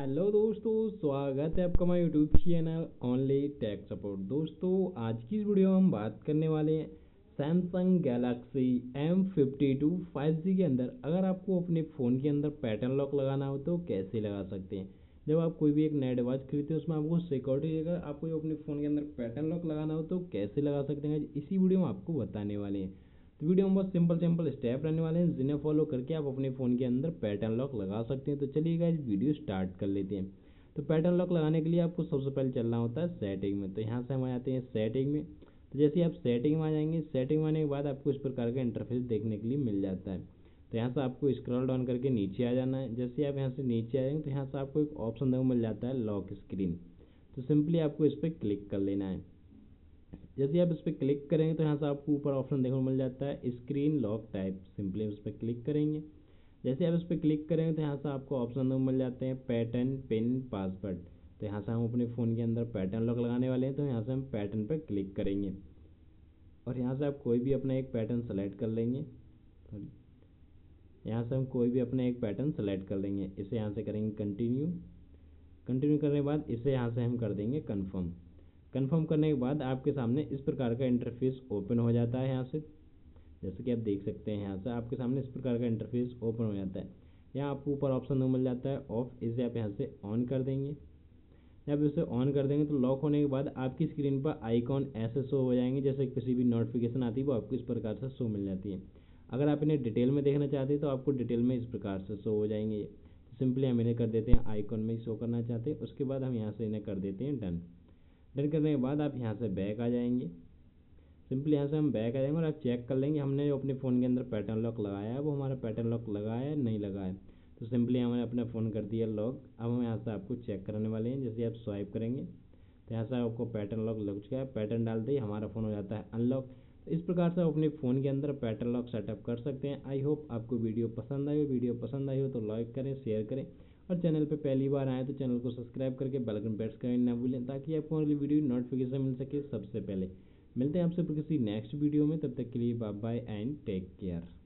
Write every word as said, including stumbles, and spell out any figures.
Hello दोस्तों, स्वागत है आपका हमारे YouTube channel only tech support. दोस्तों, आज की इस वीडियो में हम बात करने वाले हैं Samsung Galaxy M fifty two five G के अंदर अगर आपको अपने फ़ोन के अंदर पैटर्न लॉक लगाना हो तो कैसे लगा सकते हैं। जब आप कोई भी एक नया डिवाइस खरीदते हैं उसमें आपको सिक्योरिटी अगर आपको अपने फ़ोन के अंदर पैटर्न लॉक लगाना हो तो कैसे लगा सकते हैं, इसी वीडियो में आपको बताने वाले हैं। तो वीडियो में बहुत सिंपल सिंपल स्टेप रहने वाले हैं जिन्हें फॉलो करके आप अपने फ़ोन के अंदर पैटर्न लॉक लगा सकते हैं। तो चलिए गाइस वीडियो स्टार्ट कर लेते हैं। तो पैटर्न लॉक लगाने के लिए आपको सबसे पहले चलना होता है सेटिंग में। तो यहाँ से हम आ जाते हैं सेटिंग में। तो जैसे ही आप सेटिंग में आ जाएंगे, सेटिंग में आने के बाद आपको इस प्रकार का इंटरफेस देखने के लिए मिल जाता है। तो यहाँ से आपको स्क्रॉल डाउन करके नीचे आ जाना है। जैसे आप यहाँ से नीचे आ जाएंगे तो यहाँ से आपको एक ऑप्शन देखो मिल जाता है लॉक स्क्रीन। तो सिंपली आपको इस पर क्लिक कर लेना है। जैसे आप इस पर क्लिक करेंगे तो यहाँ से आपको ऊपर ऑप्शन देखने को मिल जाता है स्क्रीन लॉक टाइप। सिंपली उस पर क्लिक करेंगे। जैसे आप इस पर क्लिक करेंगे तो यहाँ से आपको ऑप्शन देखने को मिल जाते हैं पैटर्न पिन पासवर्ड। तो यहाँ से हम अपने फ़ोन के अंदर पैटर्न लॉक लगाने वाले हैं। तो यहाँ से हम पैटर्न पर क्लिक करेंगे और यहाँ से आप कोई भी अपना एक पैटर्न सेलेक्ट कर लेंगे। सॉरी, यहाँ से हम कोई भी अपना एक पैटर्न सेलेक्ट कर लेंगे। इसे यहाँ से करेंगे कंटिन्यू। कंटिन्यू करने के बाद इसे यहाँ से हम कर देंगे कन्फर्म। कन्फर्म करने के बाद आपके सामने इस प्रकार का इंटरफेस ओपन हो जाता है। यहाँ से जैसे कि आप देख सकते हैं यहाँ से आपके सामने इस प्रकार का इंटरफेस ओपन हो जाता है। यहाँ आपको ऊपर ऑप्शन मिल जाता है ऑफ। इसे आप यहाँ से ऑन कर देंगे। जब इसे ऑन कर देंगे तो लॉक होने के बाद आपकी स्क्रीन पर आइकॉन ऐसे शो हो जाएंगे जैसे किसी भी नोटिफिकेशन आती है वो आपको इस प्रकार से शो मिल जाती है। अगर आप इन्हें डिटेल में देखना चाहते हैं तो आपको डिटेल में इस प्रकार से शो हो जाएंगे। तो सिंपली हम इन्हें कर देते हैं आइकॉन में ही शो करना चाहते हैं। उसके बाद हम यहाँ से इन्हें कर देते हैं डन। डन करने के बाद आप यहाँ से बैक आ जाएंगे। सिंपली यहाँ से हम बैक आ जाएंगे और आप चेक कर लेंगे हमने जो अपने फ़ोन के अंदर पैटर्न लॉक लगाया है वो हमारा पैटर्न लॉक लगा है नहीं लगा है। तो सिंपली हमने अपना फ़ोन कर दिया लॉक। अब हम यहाँ से आपको चेक कराने वाले हैं। जैसे आप स्वाइप करेंगे तो यहाँ से आपको पैटर्न लॉक लग चुका है। पैटर्न डालते ही हमारा फ़ोन हो जाता है अनलॉक। तो इस प्रकार से आप अपने फ़ोन के अंदर पैटर्न लॉक सेटअप कर सकते हैं। आई होप आपको वीडियो पसंद आई हो। वीडियो पसंद आई हो तो लाइक करें, शेयर करें और चैनल पे पहली बार आए तो चैनल को सब्सक्राइब करके बेल आइकन प्रेस करना ना भूलें ताकि आपको अगली वीडियो नोटिफिकेशन मिल सके सबसे पहले। मिलते हैं आपसे किसी नेक्स्ट वीडियो में, तब तक के लिए bye bye and take care.